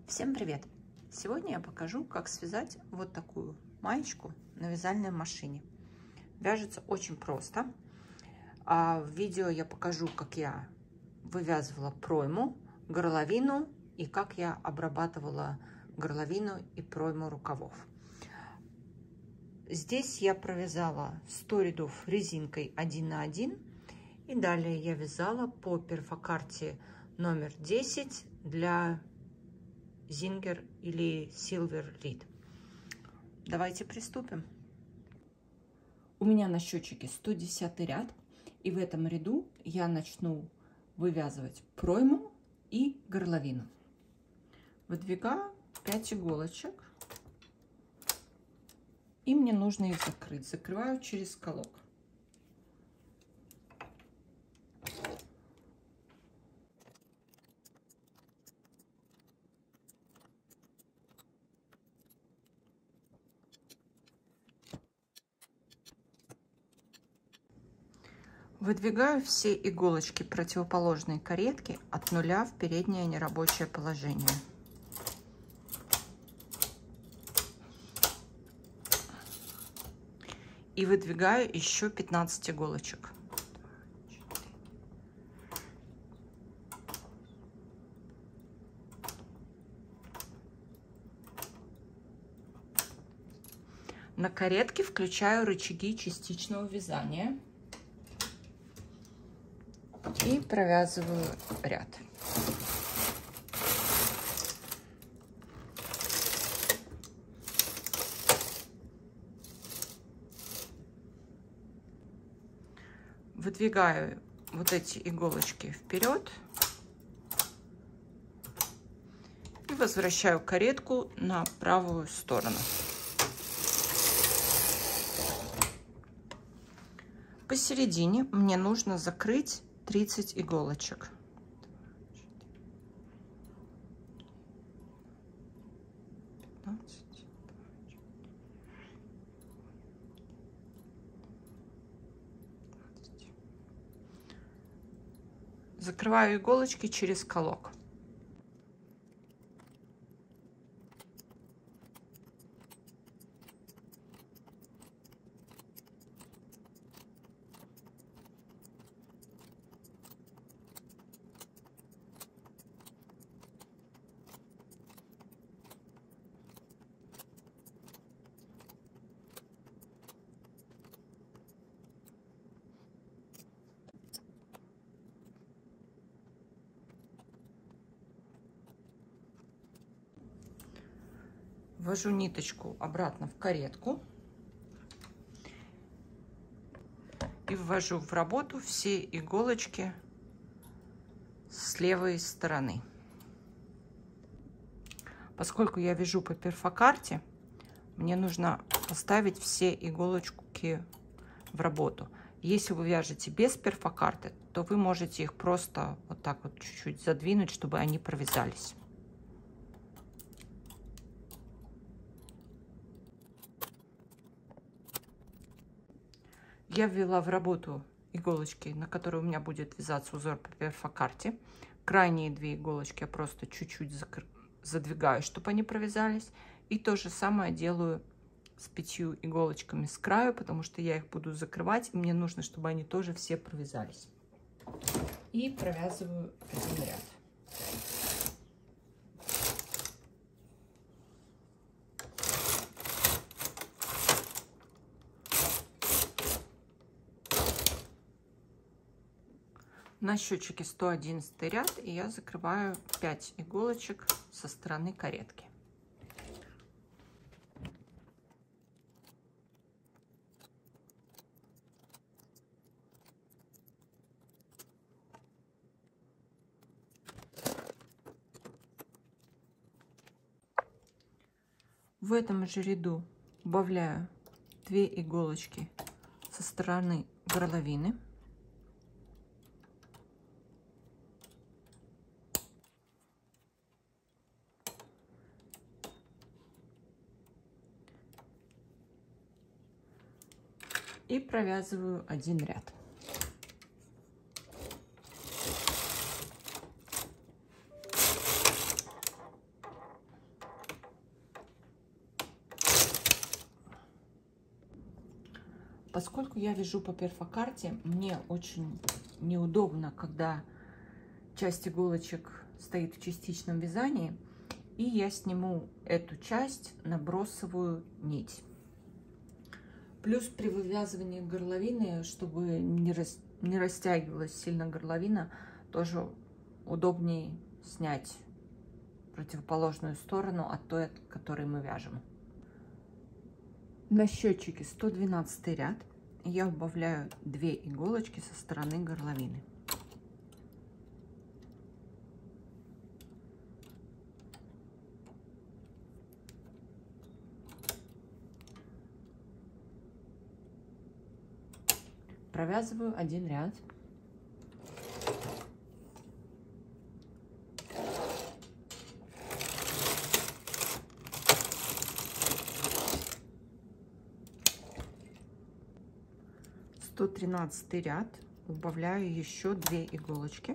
Всем привет! Сегодня я покажу, как связать вот такую маечку на вязальной машине. Вяжется очень просто. В видео я покажу, как я вывязывала пройму, горловину и как я обрабатывала горловину и пройму рукавов. Здесь я провязала 100 рядов резинкой 1 на 1. И далее я вязала по перфокарте номер 10 для Зингер или Silver Reed. Давайте приступим. У меня на счетчике 110 ряд, и в этом ряду я начну вывязывать пройму и горловину. Выдвигаю 5 иголочек, и мне нужно их закрыть. Закрываю через колок. Выдвигаю все иголочки противоположной каретки от нуля в переднее нерабочее положение. И выдвигаю еще 15 иголочек. На каретке включаю рычаги частичного вязания. И провязываю ряд. Выдвигаю вот эти иголочки вперед и возвращаю каретку на правую сторону. Посередине мне нужно закрыть 30 иголочек. Закрываю иголочки через колок. Ввожу ниточку обратно в каретку и ввожу в работу все иголочки с левой стороны. Поскольку я вяжу по перфокарте, мне нужно поставить все иголочки в работу. Если вы вяжете без перфокарты, то вы можете их просто вот так вот чуть-чуть задвинуть, чтобы они провязались. Я ввела в работу иголочки, на которые у меня будет вязаться узор по перфокарте. Крайние 2 иголочки я просто чуть-чуть задвигаю, чтобы они провязались. И то же самое делаю с 5 иголочками с краю, потому что я их буду закрывать, и мне нужно, чтобы они тоже все провязались. И провязываю один ряд. На счетчике 111 ряд, и я закрываю 5 иголочек со стороны каретки. В этом же ряду убавляю 2 иголочки со стороны горловины. И провязываю один ряд. Поскольку я вяжу по перфокарте, мне очень неудобно, когда часть иголочек стоит в частичном вязании, и я сниму эту часть, набросываю нить. Плюс при вывязывании горловины, чтобы не растягивалась сильно горловина, тоже удобнее снять противоположную сторону от той, от которой мы вяжем. На счетчике 112 ряд я убавляю 2 иголочки со стороны горловины. Провязываю 1 ряд. В 113 ряд убавляю еще 2 иголочки.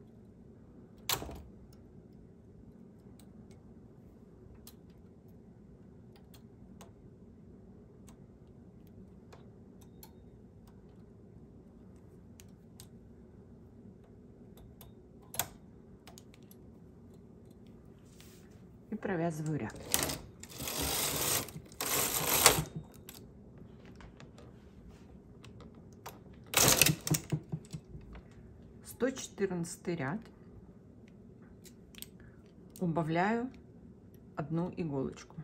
И провязываю ряд. В 114 ряд убавляю 1 иголочку.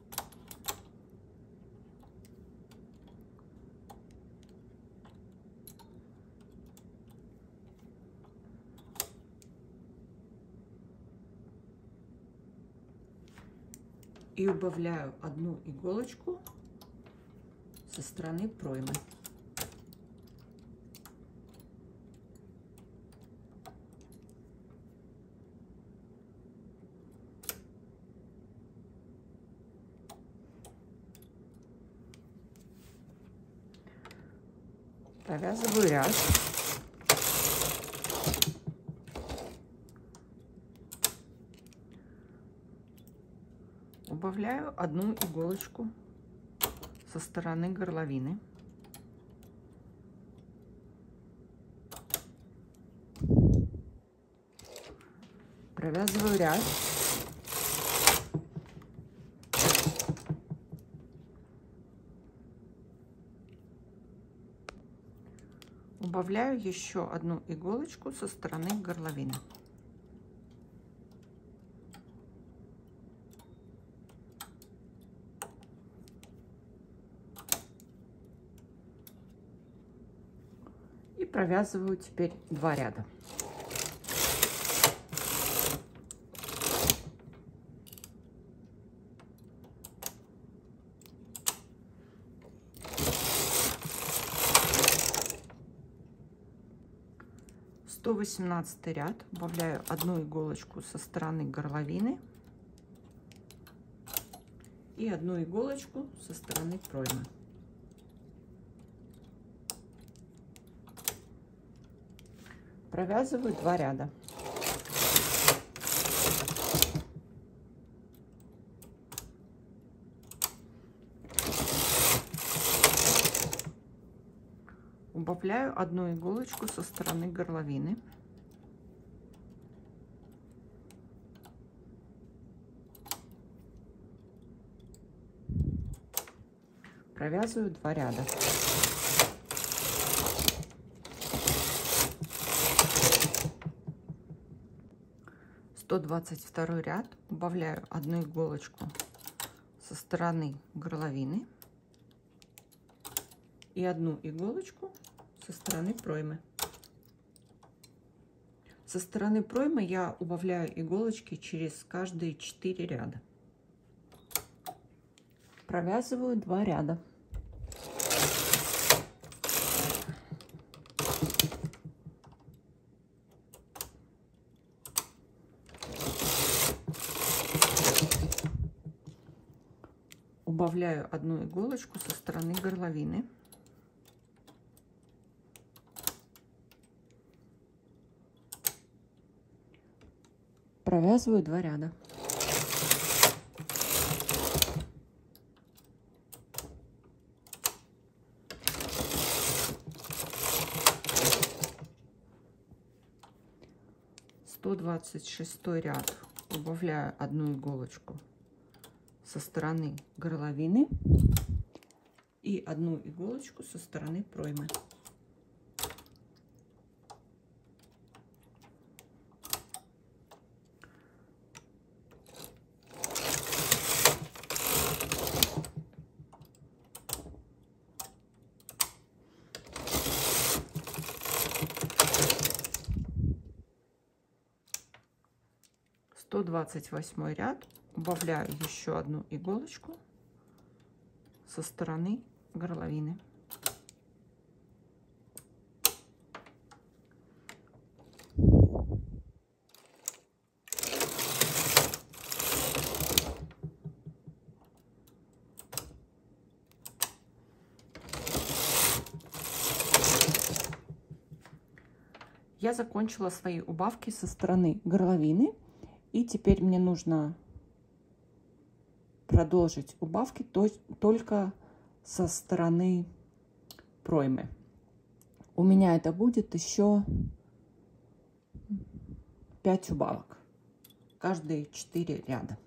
И убавляю 1 иголочку со стороны проймы. Провязываю ряд. Убавляю 1 иголочку со стороны горловины. Провязываю ряд. Убавляю еще 1 иголочку со стороны горловины. И провязываю теперь 2 ряда. В 118 ряд убавляю 1 иголочку со стороны горловины и 1 иголочку со стороны проймы. Провязываю 2 ряда. Убавляю 1 иголочку со стороны горловины. Провязываю 2 ряда. В 122 ряд убавляю 1 иголочку со стороны горловины и 1 иголочку со стороны проймы. Со стороны проймы я убавляю иголочки через каждые 4 ряда. Провязываю 2 ряда. Убавляю 1 иголочку со стороны горловины. Провязываю 2 ряда. 126 ряд. Убавляю одну иголочку со стороны горловины и одну иголочку со стороны проймы. Сто 28 ряд. Убавляю еще одну иголочку со стороны горловины. Я закончила свои убавки со стороны горловины, и теперь мне нужно продолжить убавки только со стороны проймы. У меня это будет еще 5 убавок, каждые 4 ряда.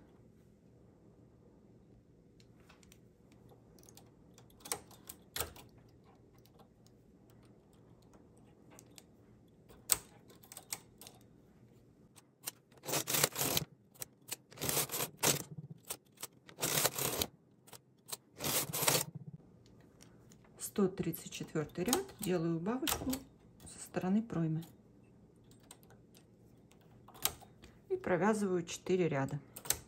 Сто 34 ряд, делаю убавочку со стороны проймы и провязываю 4 ряда.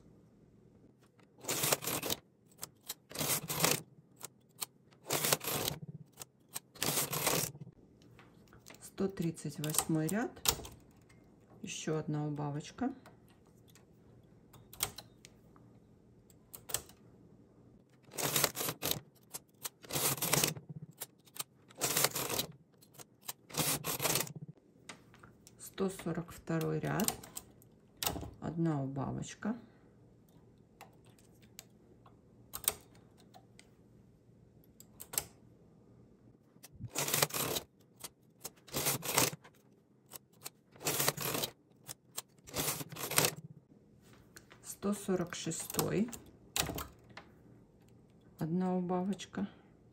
Сто 38 ряд, еще одна убавочка. Сто 42 ряд, одна убавочка. Сто 46, одна убавочка.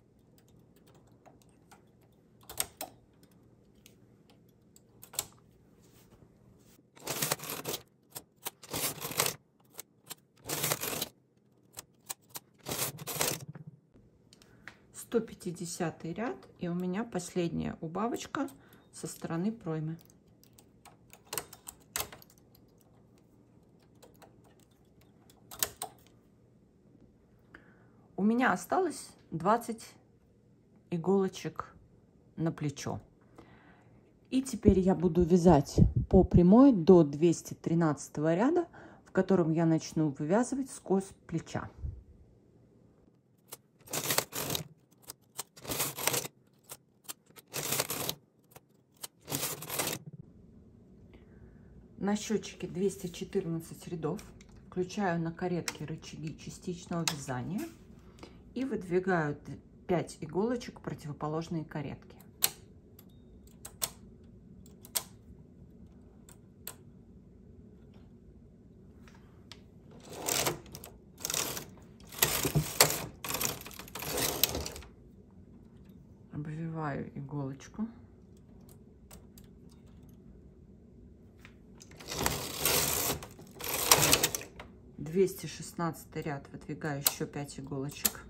150 ряд, и у меня последняя убавочка со стороны проймы. У меня осталось 20 иголочек на плечо. И теперь я буду вязать по прямой до 213 ряда, в котором я начну вывязывать скос плеча. На счетчике 214 рядов. Включаю на каретке рычаги частичного вязания и выдвигаю 5 иголочек в противоположные каретки. Обвиваю иголочку. В 216 ряд выдвигаю еще 5 иголочек.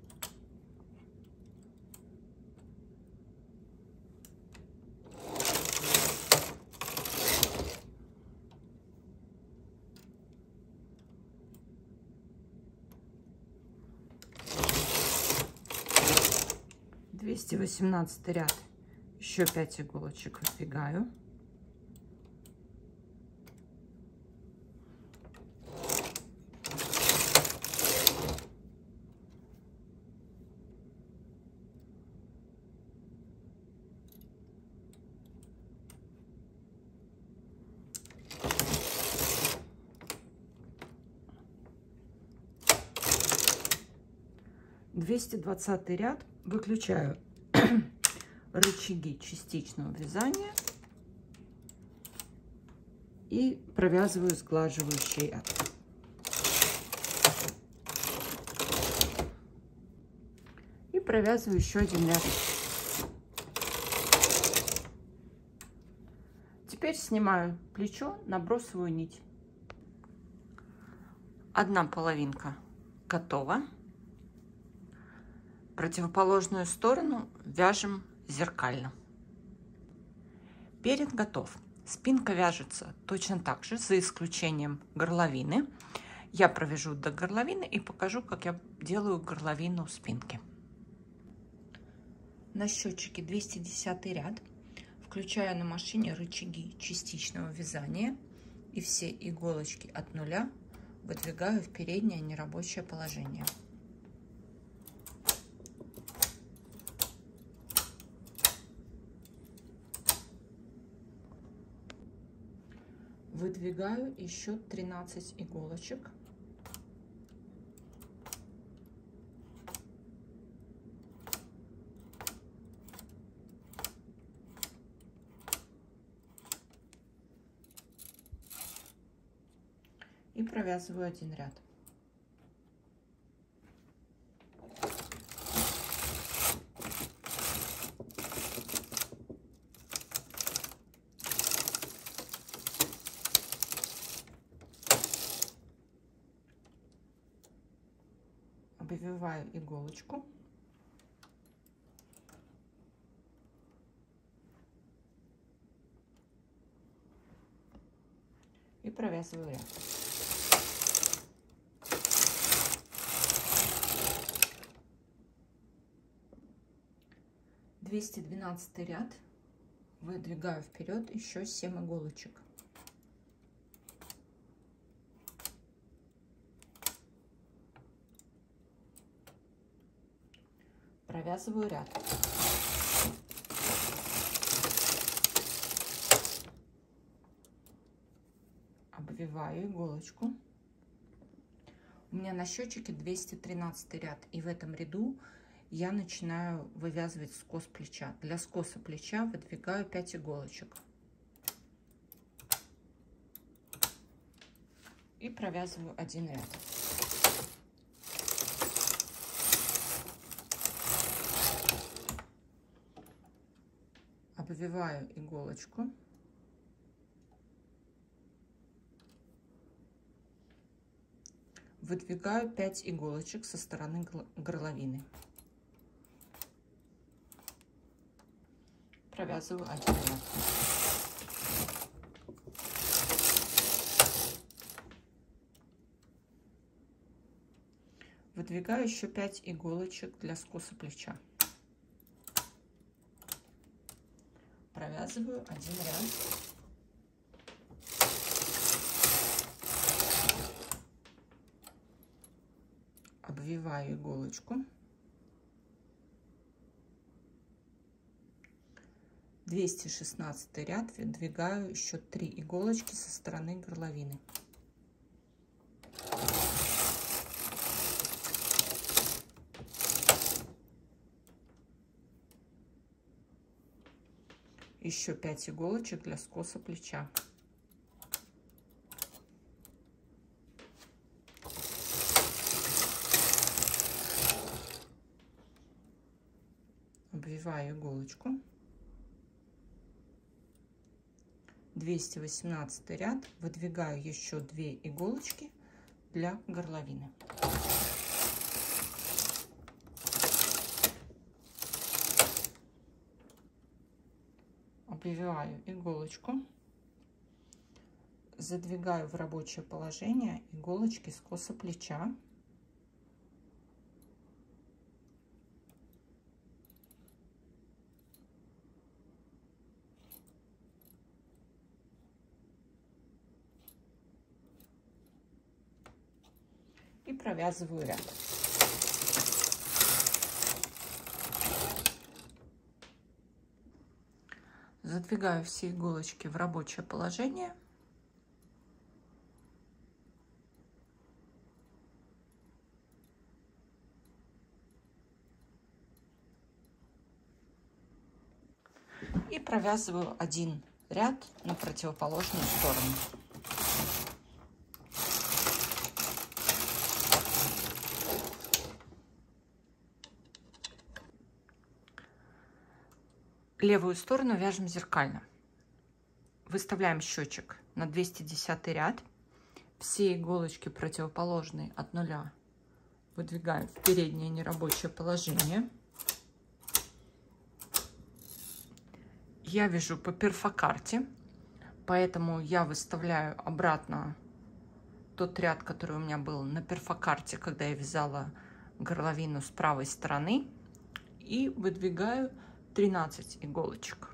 В 218 ряд еще 5 иголочек выдвигаю. В 220 ряд выключаю рычаги частичного вязания И провязываю сглаживающей. И провязываю еще один ряд. Теперь снимаю плечо, набрасываю нить. Одна половинка готова. Противоположную сторону вяжем зеркально. Перед готов. Спинка вяжется точно так же, за исключением горловины. Я провяжу до горловины и покажу, как я делаю горловину спинки. На счетчике 210 ряд. Включаю на машине рычаги частичного вязания и все иголочки от нуля выдвигаю в переднее нерабочее положение. Выдвигаю еще 13 иголочек. И провязываю один ряд. Обвиваю иголочку. И провязываю ряд. (212 ряд). Выдвигаю вперед еще 7 иголочек. Провязываю ряд. Обвиваю иголочку. У меня на счетчике 213 ряд, и в этом ряду я начинаю вывязывать скос плеча. Для скоса плеча выдвигаю 5 иголочек и провязываю один ряд. Обвиваю иголочку. Выдвигаю 5 иголочек со стороны горловины. Провязываю один ряд. Выдвигаю еще 5 иголочек для скоса плеча. Провязываю один ряд. Обвиваю иголочку. 216 ряд, выдвигаю еще 3 иголочки со стороны горловины. Еще 5 иголочек для скоса плеча. Обвиваю иголочку. 218 ряд, выдвигаю еще 2 иголочки для горловины. Обвиваю иголочку, задвигаю в рабочее положение иголочки скоса плеча. И провязываю ряд. Задвигаю все иголочки в рабочее положение. И провязываю один ряд на противоположную сторону. Левую сторону вяжем зеркально. Выставляем счетчик на 210 ряд. Все иголочки противоположные от нуля выдвигаем в переднее нерабочее положение. Я вяжу по перфокарте, поэтому я выставляю обратно тот ряд, который у меня был на перфокарте, когда я вязала горловину с правой стороны, и выдвигаю 13 иголочек.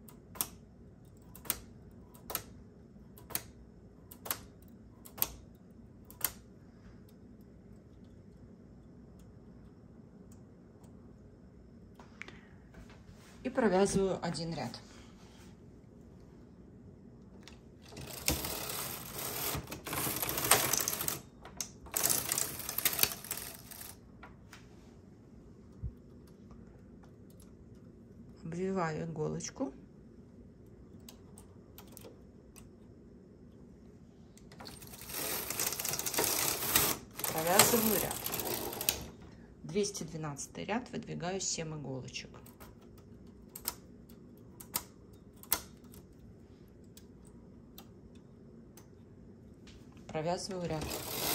И провязываю один ряд. Обвиваю иголочку. Провязываю ряд. 212 ряд, выдвигаю 7 иголочек. Провязываю ряд.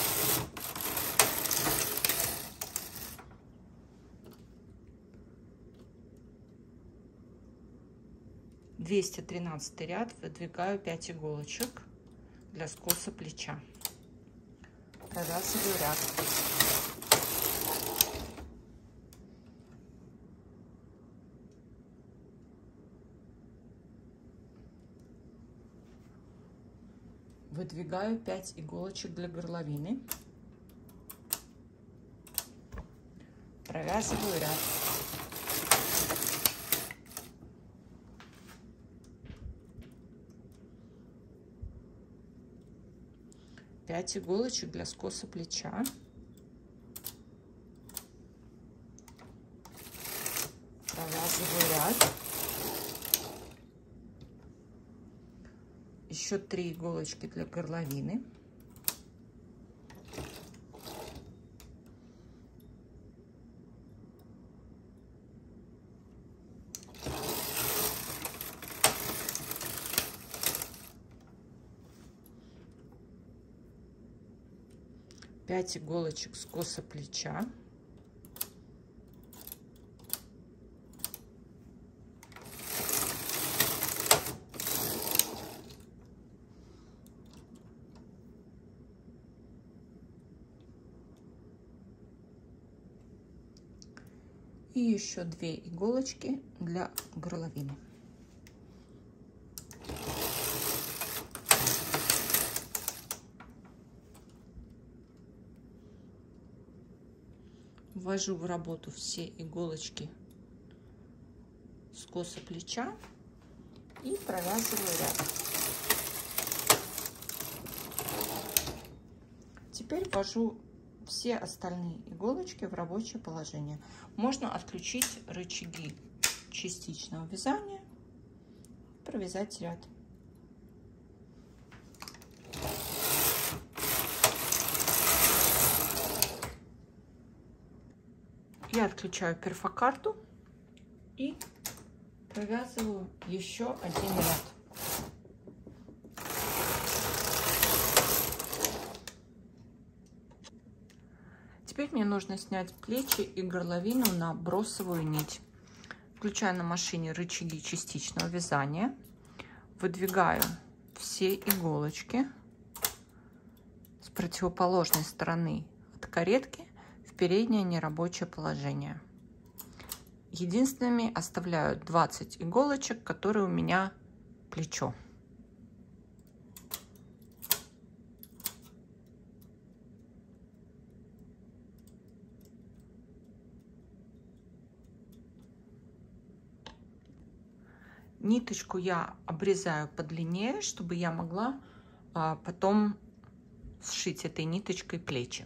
В 213 ряд выдвигаю 5 иголочек для скоса плеча. Провязываю ряд. Выдвигаю 5 иголочек для горловины. Провязываю ряд. Пять иголочек для скоса плеча. Провязываю ряд. Еще 3 иголочки для горловины. Пять иголочек скоса плеча. И еще 2 иголочки для горловины. Ввожу в работу все иголочки скоса плеча и провязываю ряд. Теперь ввожу все остальные иголочки в рабочее положение. Можно отключить рычаги частичного вязания, провязать ряд. Я отключаю перфокарту и провязываю еще один ряд. Теперь мне нужно снять плечи и горловину на бросовую нить. Включаю на машине рычаги частичного вязания, выдвигаю все иголочки с противоположной стороны от каретки в переднее нерабочее положение. Единственными оставляю 20 иголочек, которые у меня плечо. Ниточку я обрезаю подлиннее, чтобы я могла потом сшить этой ниточкой плечи.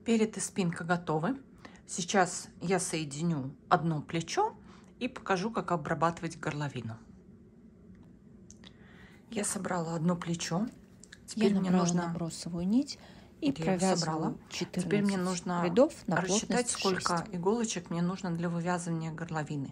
Перед и спинка готовы. Сейчас я соединю одно плечо и покажу, как обрабатывать горловину. Я собрала одно плечо. Теперь я мне набрала нужно набросовую нить и вот я провязываю 14 Теперь мне нужно рядов на рассчитать, плотность сколько 6. иголочек мне нужно для вывязывания горловины.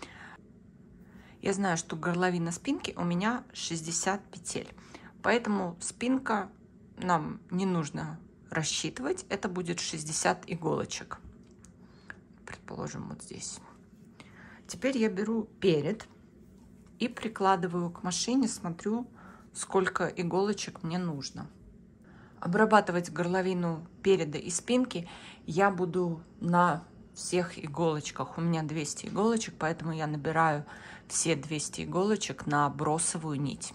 Я знаю, что горловина спинки у меня 60 петель, поэтому спинка нам не нужно рассчитывать, это будет 60 иголочек, предположим, вот здесь. Теперь я беру перед и прикладываю к машине, смотрю, сколько иголочек мне нужно. Обрабатывать горловину переда и спинки я буду на всех иголочках. У меня 200 иголочек, поэтому я набираю все 200 иголочек на бросовую нить.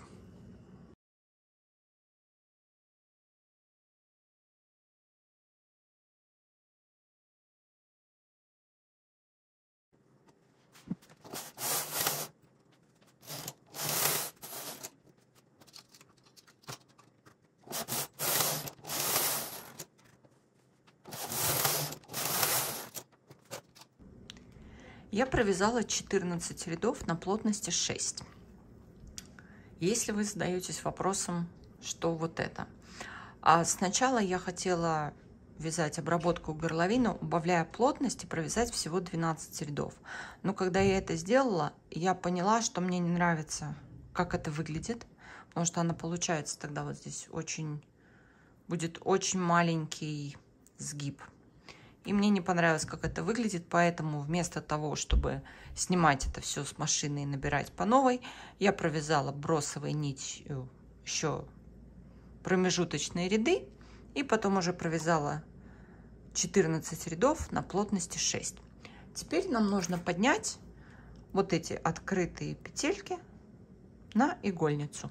Я провязала 14 рядов на плотности 6. Если вы задаетесь вопросом, что вот это. Сначала я хотела вязать обработку горловины, убавляя плотность и провязать всего 12 рядов. Но когда я это сделала, я поняла, что мне не нравится, как это выглядит, потому что она получается тогда вот здесь будет очень маленький сгиб. И мне не понравилось, как это выглядит, поэтому вместо того, чтобы снимать это все с машины и набирать по новой, я провязала бросовой нитью еще промежуточные ряды и потом уже провязала 14 рядов на плотности 6. Теперь нам нужно поднять вот эти открытые петельки на игольницу.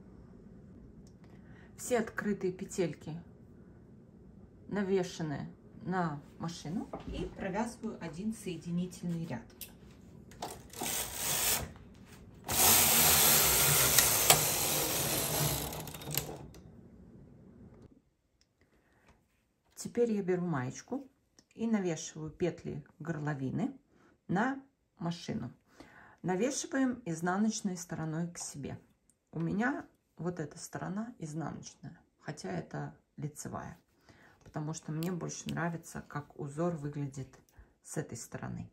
Все открытые петельки навешаны на машину и провязываю один соединительный ряд. Теперь я беру маечку и навешиваю петли горловины на машину. Навешиваем изнаночной стороной к себе. У меня вот эта сторона изнаночная, хотя это лицевая, потому что мне больше нравится, как узор выглядит с этой стороны.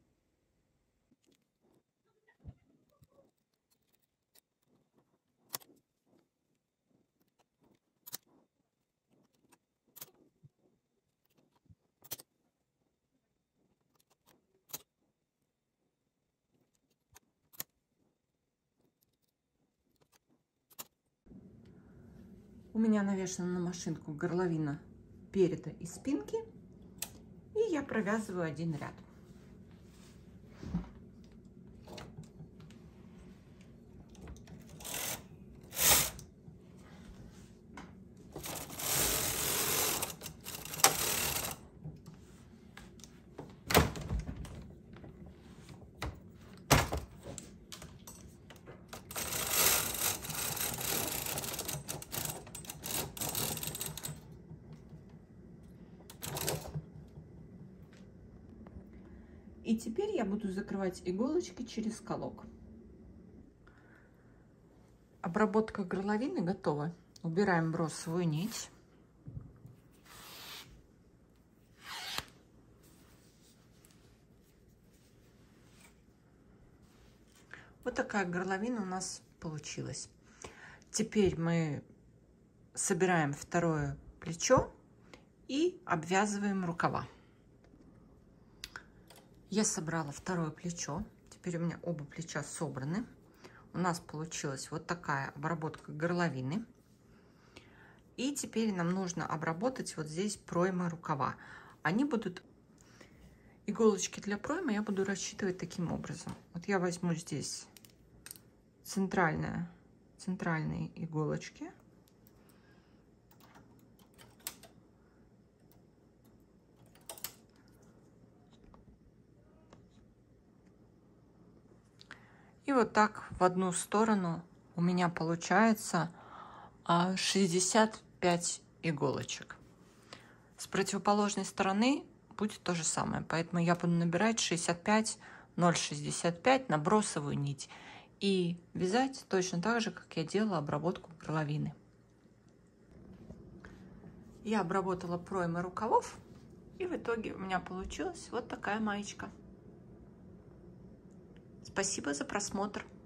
У меня навешана на машинку горловина переда и спинки, и я провязываю один ряд. И теперь я буду закрывать иголочки через колок. Обработка горловины готова. Убираем бросовую нить. Вот такая горловина у нас получилась. Теперь мы собираем второе плечо и обвязываем рукава. Я собрала второе плечо. Теперь у меня оба плеча собраны. У нас получилась вот такая обработка горловины. И теперь нам нужно обработать вот здесь проймы рукава. Они будут... Иголочки для проймы я буду рассчитывать таким образом. Вот я возьму здесь центральные иголочки. И вот так в одну сторону у меня получается 65 иголочек. С противоположной стороны будет то же самое. Поэтому я буду набирать 65, 0,65 на бросовую нить и вязать точно так же, как я делала обработку горловины. Я обработала проймы рукавов, и в итоге у меня получилась вот такая маечка. Спасибо за просмотр.